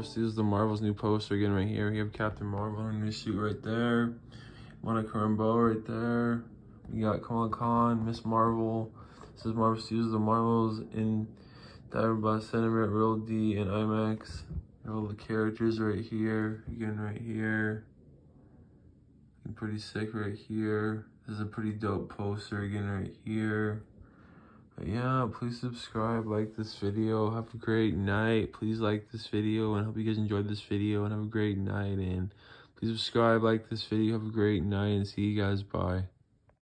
Marvel Studios, the Marvel's new poster again right here. We have Captain Marvel in his suit right there. Monica Rambeau right there. We got Kamala Khan, Miss Marvel. This is Marvel Studios, the Marvels in Direct by Cinema, Real D, and IMAX. All the characters right here, again right here. Looking pretty sick right here. This is a pretty dope poster again right here. But yeah, please subscribe, like this video. Have a great night. Please like this video, and I hope you guys enjoyed this video, and have a great night. And please subscribe, like this video. Have a great night, and see you guys. Bye.